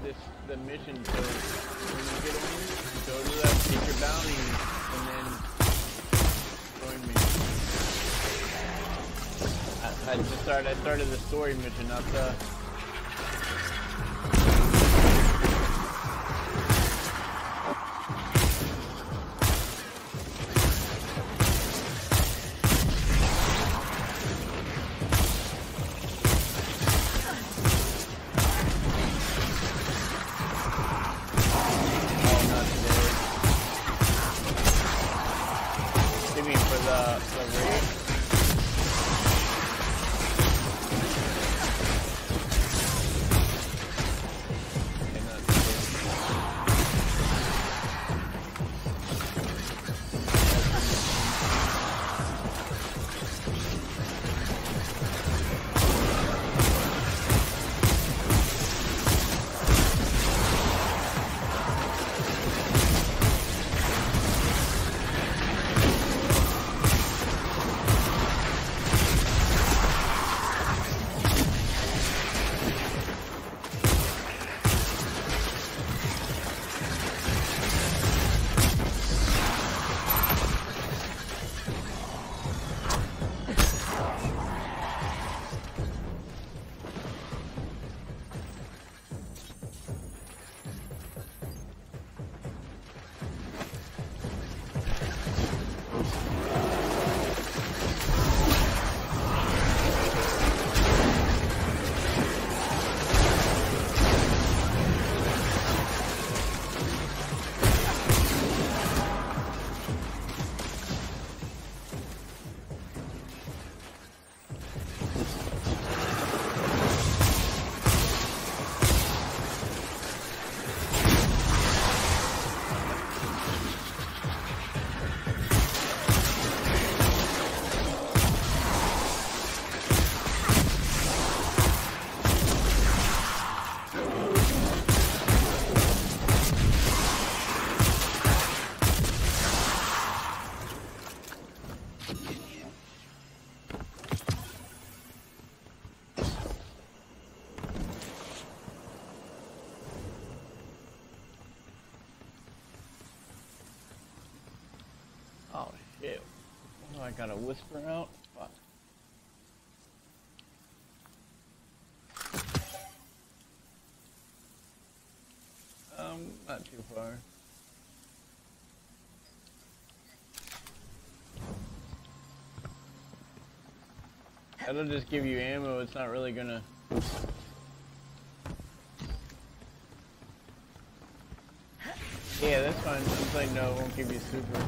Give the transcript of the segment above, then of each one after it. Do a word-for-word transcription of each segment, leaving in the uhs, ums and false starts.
this the mission. So when you get on, go to that, get your bounty, and then join me. I, I just started. I started the story mission, not the. I gotta whisper out. Fuck. Um, not too far. That'll just give you ammo. It's not really gonna. Yeah, that's fine. I'm just like, no, it won't give you super.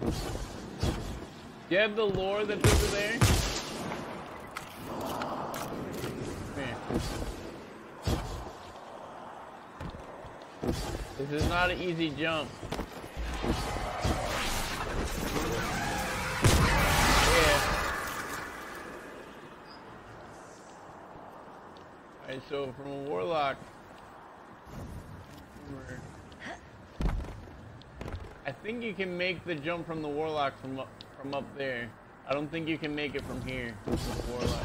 Do you have the lore that's over there? Here. This is not an easy jump. Yeah. Alright, so from a warlock, I think you can make the jump from the warlock from up, from up there. I don't think you can make it from here with the warlock.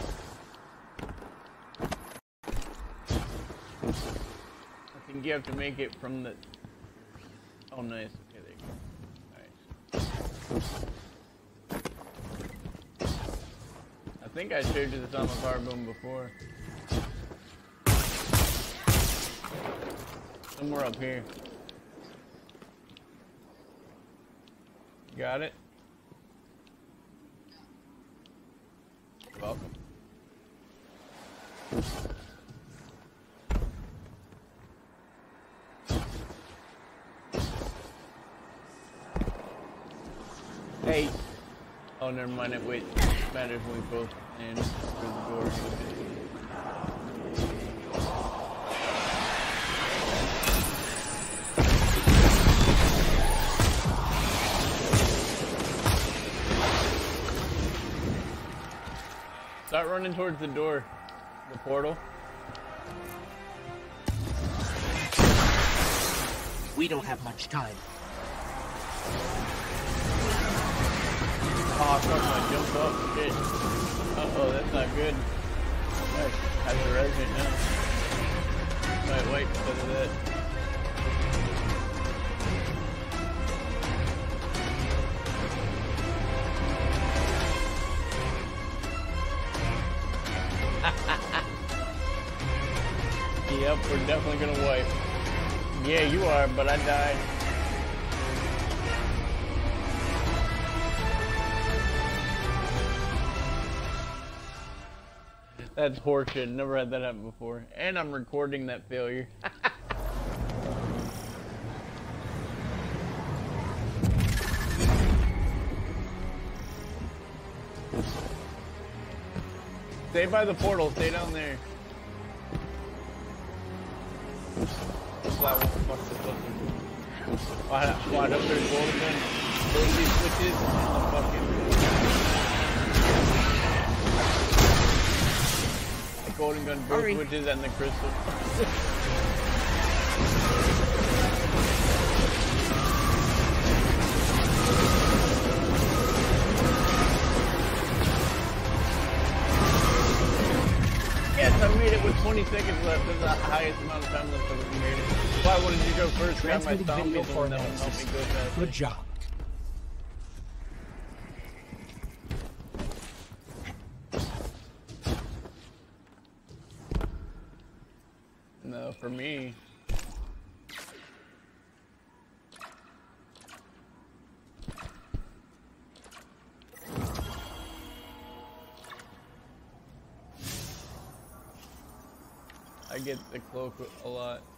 I think you have to make it from the. Oh, nice. Okay, there you go. Alright. I think I showed you this on the power boom before. Somewhere up here. Got it? You're welcome. Hey! Oh, never mind. It wait. Matters when we both stand through the door. Start running towards the door, the portal. We don't have much time. Oh, fuck, I jumped up. Shit. Uh-oh, that's not good. Nice. Has a resident now. Might wait because of that. Yep, we're definitely gonna wipe. Yeah, you are, but I died. That's horseshit. Never had that happen before. And I'm recording that failure. Stay by the portal. Stay down there. Flat won't fuck this up. Why, why don't there's golden gun? Those these switches on the fucking the golden gun, both Hurry. switches and the crystal. Yes, I made it with twenty seconds left. That's the highest amount of time left that we made it. Why wanted you to go first? Grab my Transmitting video zombies and that would help analysis. me go faster. Good job. No, for me. I get the cloak a lot.